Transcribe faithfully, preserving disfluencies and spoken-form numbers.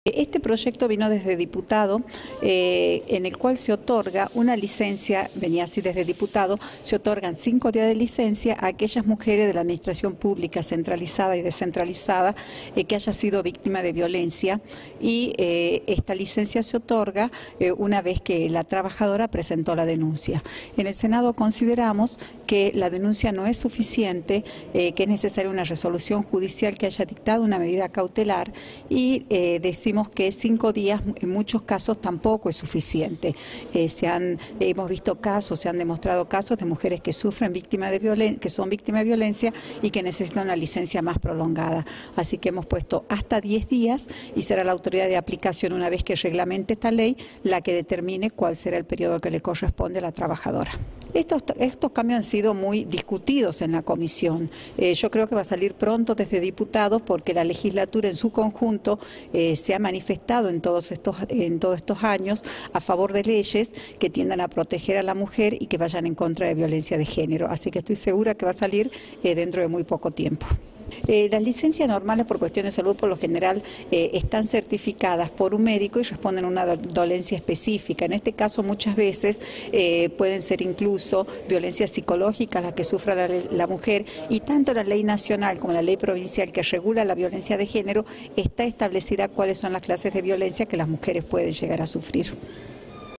Este proyecto vino desde diputado, eh, en el cual se otorga una licencia, venía así desde diputado, se otorgan cinco días de licencia a aquellas mujeres de la administración pública centralizada y descentralizada eh, que haya sido víctima de violencia, y eh, esta licencia se otorga eh, una vez que la trabajadora presentó la denuncia. En el Senado consideramos que la denuncia no es suficiente, eh, que es necesaria una resolución judicial que haya dictado una medida cautelar, y eh, decimos que cinco días en muchos casos tampoco es suficiente. Eh, se han, hemos visto casos, se han demostrado casos de mujeres que sufren víctimas de violencia, que son víctimas de violencia y que necesitan una licencia más prolongada. Así que hemos puesto hasta diez días y será la autoridad de aplicación, una vez que reglamente esta ley, la que determine cuál será el periodo que le corresponde a la trabajadora. Estos, estos cambios han sido muy discutidos en la comisión. Eh, yo creo que va a salir pronto desde diputados, porque la legislatura en su conjunto eh, se ha manifestado en todos, estos, en todos estos años a favor de leyes que tiendan a proteger a la mujer y que vayan en contra de violencia de género. Así que estoy segura que va a salir eh, dentro de muy poco tiempo. Eh, las licencias normales por cuestiones de salud por lo general eh, están certificadas por un médico y responden a una dolencia específica. En este caso muchas veces eh, pueden ser incluso violencias psicológicas las que sufra la, la mujer, y tanto la ley nacional como la ley provincial que regula la violencia de género está establecida cuáles son las clases de violencia que las mujeres pueden llegar a sufrir.